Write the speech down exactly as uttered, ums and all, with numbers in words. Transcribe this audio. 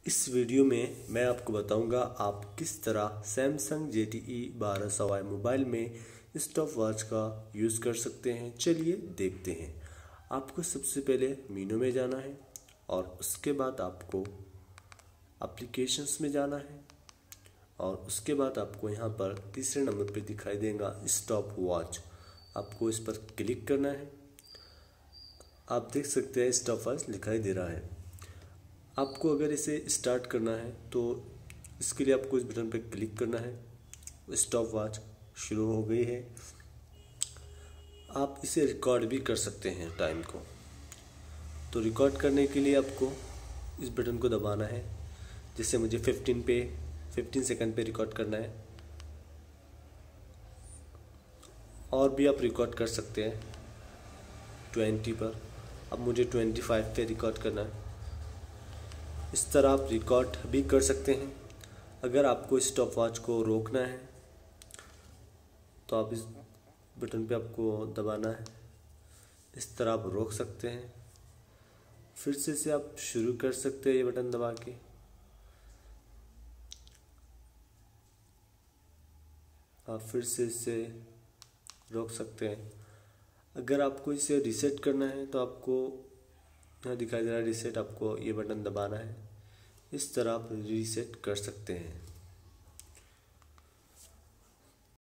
इस वीडियो में मैं आपको बताऊंगा आप किस तरह सैमसंग जे टी ई बारह सौ वाई मोबाइल में स्टॉप वॉच का यूज़ कर सकते हैं। चलिए देखते हैं। आपको सबसे पहले मीनू में जाना है और उसके बाद आपको एप्लीकेशंस में जाना है और उसके बाद आपको यहाँ पर तीसरे नंबर पे दिखाई देगा स्टॉप वॉच। आपको इस पर क्लिक करना है। आप देख सकते हैं स्टॉप वॉच दिखाई दे रहा है। आपको अगर इसे स्टार्ट करना है तो इसके लिए आपको इस बटन पर क्लिक करना है। स्टॉप वॉच शुरू हो गई है। आप इसे रिकॉर्ड भी कर सकते हैं टाइम को। तो रिकॉर्ड करने के लिए आपको इस बटन को दबाना है। जिससे मुझे फिफ्टीन पे फिफ्टीन सेकंड पे रिकॉर्ड करना है। और भी आप रिकॉर्ड कर सकते हैं ट्वेंटी पर। अब मुझे ट्वेंटी फाइव पे रिकॉर्ड करना है। इस तरह आप रिकॉर्ड भी कर सकते हैं। अगर आपको स्टॉप वॉच को रोकना है तो आप इस बटन पे आपको दबाना है। इस तरह आप रोक सकते हैं। फिर से इसे आप शुरू कर सकते हैं ये बटन दबा के। आप फिर से इसे रोक सकते हैं। अगर आपको इसे रीसेट करना है तो आपको यहाँ दिखाई दे रहा है रीसेट, आपको ये बटन दबाना है। इस तरह आप रीसेट कर सकते हैं।